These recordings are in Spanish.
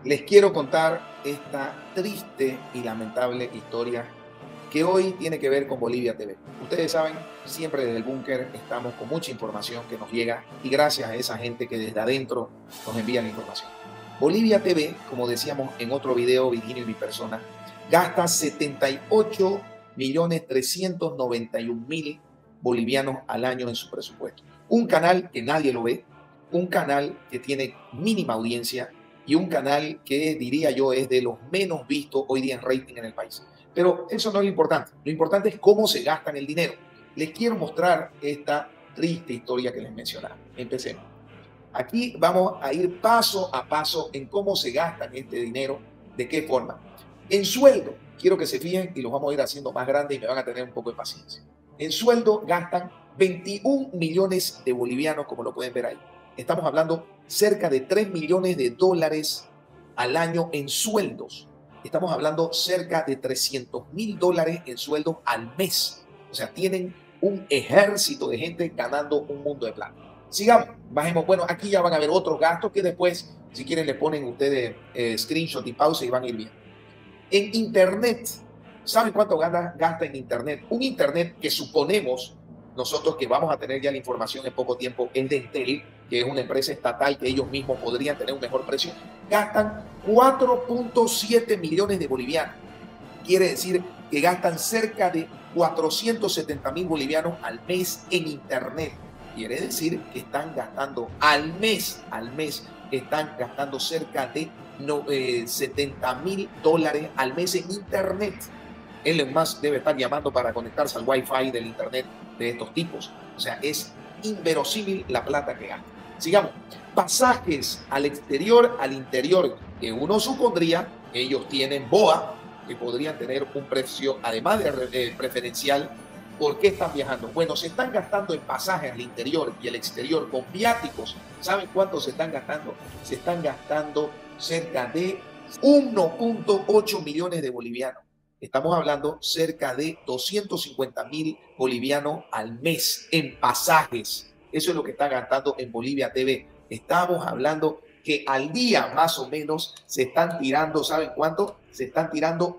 Les quiero contar esta triste y lamentable historia que hoy tiene que ver con Bolivia TV. Ustedes saben, siempre desde el búnker estamos con mucha información que nos llega y gracias a esa gente que desde adentro nos envía la información. Bolivia TV, como decíamos en otro video, Virginio y mi persona, gasta 78.391.000 bolivianos al año en su presupuesto. Un canal que nadie lo ve, un canal que tiene mínima audiencia, y un canal que diría yo es de los menos vistos hoy día en rating en el país. Pero eso no es lo importante. Lo importante es cómo se gastan el dinero. Les quiero mostrar esta triste historia que les mencionaba. Empecemos. Aquí vamos a ir paso a paso en cómo se gastan este dinero, de qué forma. En sueldo, quiero que se fijen y los vamos a ir haciendo más grandes y me van a tener un poco de paciencia. En sueldo gastan 21 millones de bolivianos, como lo pueden ver ahí. Estamos hablando cerca de 3 millones de dólares al año en sueldos. Estamos hablando cerca de 300.000 dólares en sueldos al mes. O sea, tienen un ejército de gente ganando un mundo de plata. Sigamos, bajemos. Bueno, aquí ya van a ver otros gastos que después, si quieren, le ponen ustedes screenshot y pausa y van a ir viendo. En Internet, ¿saben cuánto gasta en Internet? Un Internet que suponemos nosotros que vamos a tener ya la información en poco tiempo es de Entel, que es una empresa estatal que ellos mismos podrían tener un mejor precio, gastan 4.7 millones de bolivianos. Quiere decir que gastan cerca de 470.000 bolivianos al mes en Internet. Quiere decir que están gastando al mes, están gastando cerca de 70.000 dólares al mes en Internet. Elon Musk debe estar llamando para conectarse al Wi-Fi del Internet de estos tipos. O sea, es inverosímil la plata que gasta. Sigamos. Pasajes al exterior, al interior, que uno supondría que ellos tienen BOA, que podrían tener un precio, además de preferencial. ¿Por qué están viajando? Bueno, se están gastando en pasajes al interior y al exterior con viáticos. ¿Saben cuánto se están gastando? Se están gastando cerca de 1.8 millones de bolivianos. Estamos hablando cerca de 250.000 bolivianos al mes en pasajes. Eso es lo que está gastando en Bolivia TV. Estamos hablando que al día más o menos se están tirando, ¿saben cuánto? Se están tirando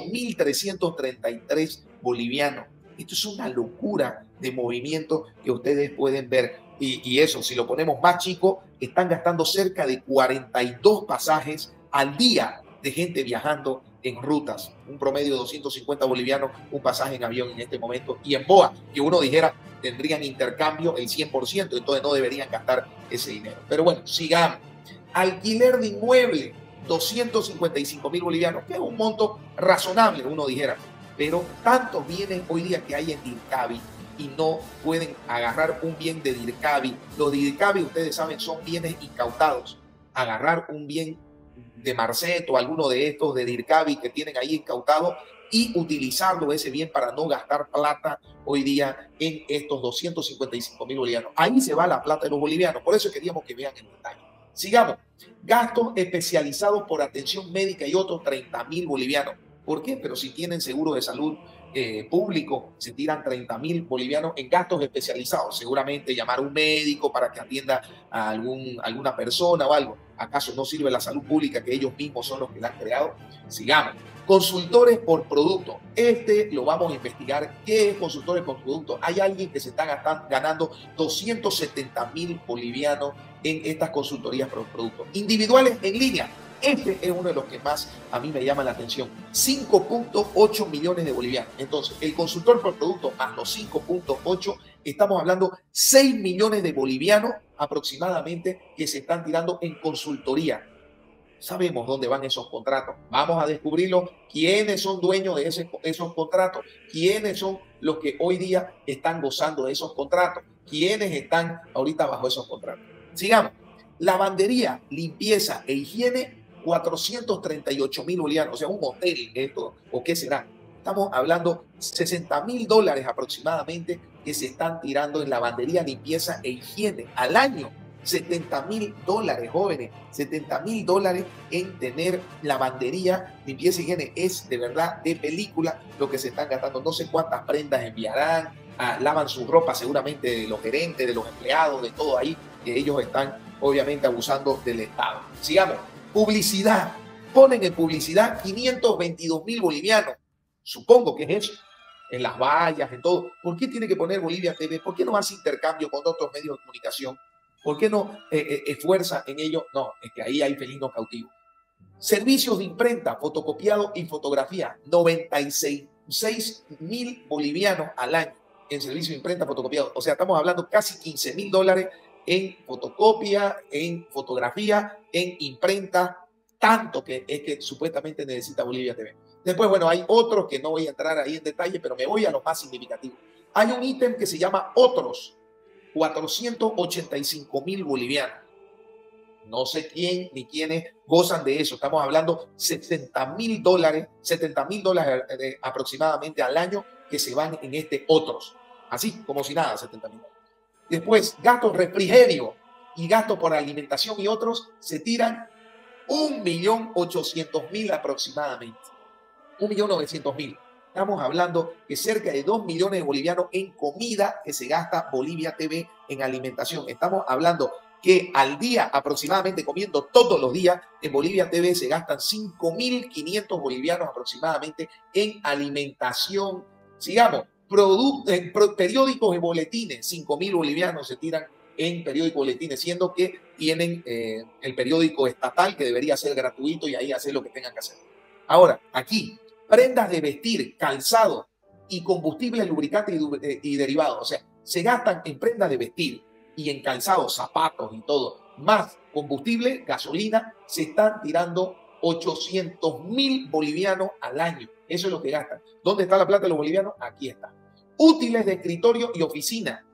8.333 bolivianos. Esto es una locura de movimiento que ustedes pueden ver. Y eso, si lo ponemos más chico, están gastando cerca de 42 pasajes al día de gente viajando en rutas, un promedio de 250 bolivianos, un pasaje en avión en este momento, y en BOA, que uno dijera, tendrían intercambio el 100%, entonces no deberían gastar ese dinero. Pero bueno, sigamos. Alquiler de inmueble, 255.000 bolivianos, que es un monto razonable, uno dijera, pero tantos bienes hoy día que hay en DIRCABI y no pueden agarrar un bien de DIRCABI. Los de DIRCABI, ustedes saben, son bienes incautados. Agarrar un bien de Marcet o alguno de estos de DIRCABI que tienen ahí incautado y utilizarlo ese bien para no gastar plata hoy día en estos 255.000 bolivianos. Ahí se va la plata de los bolivianos. Por eso queríamos que vean el detalle. Sigamos. Gastos especializados por atención médica y otros 30.000 bolivianos. ¿Por qué? Pero si tienen seguro de salud público, se tiran 30.000 bolivianos en gastos especializados. Seguramente llamar a un médico para que atienda a alguna persona o algo. ¿Acaso no sirve la salud pública que ellos mismos son los que la han creado? Sigamos. Consultores por producto. Lo vamos a investigar. ¿Qué es consultores por producto? Hay alguien que se está ganando 270.000 bolivianos en estas consultorías por producto. Individuales en línea. Este es uno de los que más a mí me llama la atención. 5.8 millones de bolivianos. Entonces, el consultor por producto más los 5.8, estamos hablando 6 millones de bolivianos aproximadamente que se están tirando en consultoría. Sabemos dónde van esos contratos. Vamos a descubrirlo. ¿Quiénes son dueños de esos contratos? ¿Quiénes son los que hoy día están gozando de esos contratos? ¿Quiénes están ahorita bajo esos contratos? Sigamos. Lavandería, limpieza e higiene, 438.000 bolivianos, o sea, un hotel esto, o qué será. Estamos hablando 60.000 dólares aproximadamente que se están tirando en lavandería, limpieza e higiene al año. 70.000 dólares, jóvenes, 70.000 dólares en tener lavandería, limpieza y higiene. Es de verdad de película lo que se están gastando. No sé cuántas prendas enviarán, lavan su ropa seguramente de los gerentes, de los empleados, de todo ahí, que ellos están obviamente abusando del Estado. Sigamos. Publicidad. Ponen en publicidad 522.000 bolivianos. Supongo que es eso. En las vallas, en todo. ¿Por qué tiene que poner Bolivia TV? ¿Por qué no hace intercambio con otros medios de comunicación? ¿Por qué no esfuerza en ello? No, es que ahí hay felino cautivo. Servicios de imprenta, fotocopiado y fotografía. 96.000 bolivianos al año en servicio de imprenta, fotocopiado. O sea, estamos hablando casi $15.000 en fotocopia, en fotografía, en imprenta. Tanto que es que supuestamente necesita Bolivia TV. Después, bueno, hay otros que no voy a entrar ahí en detalle, pero me voy a lo más significativo. Hay un ítem que se llama otros, 485.000 bolivianos. No sé quién ni quiénes gozan de eso. Estamos hablando $70.000 aproximadamente al año que se van en este otros. Así como si nada, $70.000. Después, gastos refrigerio y gastos por alimentación y otros se tiran 1.800.000 aproximadamente. 1.900.000. Estamos hablando que cerca de 2 millones de bolivianos en comida que se gasta Bolivia TV en alimentación. Estamos hablando que al día aproximadamente comiendo todos los días en Bolivia TV se gastan 5.500 bolivianos aproximadamente en alimentación. Sigamos, periódicos y boletines, 5.000 bolivianos se tiran en periódicos y boletines, siendo que tienen el periódico estatal que debería ser gratuito y ahí hacer lo que tengan que hacer. Ahora, aquí, prendas de vestir, calzado y combustibles, lubricantes y derivados. O sea, se gastan en prendas de vestir y en calzado, zapatos y todo, más combustible, gasolina, se están tirando 800.000 bolivianos al año. Eso es lo que gastan. ¿Dónde está la plata de los bolivianos? Aquí está. Útiles de escritorio y oficina,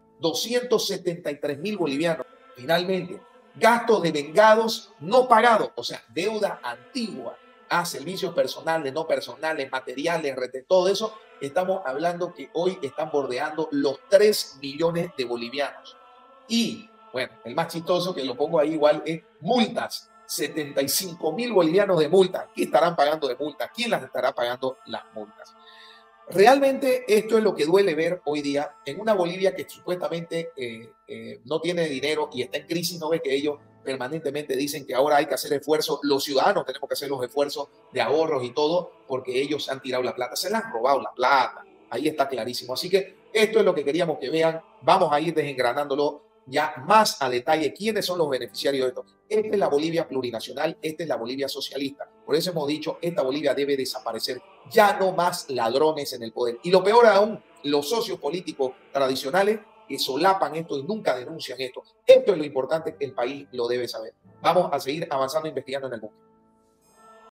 273.000 bolivianos. Finalmente, gastos de vengados no pagados, o sea, deuda antigua a servicios personales, no personales, materiales, todo eso. Estamos hablando que hoy están bordeando los 3 millones de bolivianos. Y, bueno, el más chistoso que lo pongo ahí igual es multas. 75.000 bolivianos de multas. ¿Qué estarán pagando de multas? ¿Quién las estará pagando las multas? Realmente esto es lo que duele ver hoy día en una Bolivia que supuestamente no tiene dinero y está en crisis. No ve que ellos permanentemente dicen que ahora hay que hacer esfuerzos. Los ciudadanos tenemos que hacer los esfuerzos de ahorros y todo porque ellos han tirado la plata. Se les han robado la plata. Ahí está clarísimo. Así que esto es lo que queríamos que vean. Vamos a ir desengranándolo ya más a detalle quiénes son los beneficiarios de esto. Esta es la Bolivia plurinacional, esta es la Bolivia socialista. Por eso hemos dicho, esta Bolivia debe desaparecer. Ya no más ladrones en el poder. Y lo peor aún, los socios políticos tradicionales que solapan esto y nunca denuncian esto. Esto es lo importante, el país lo debe saber. Vamos a seguir avanzando, investigando en el mundo.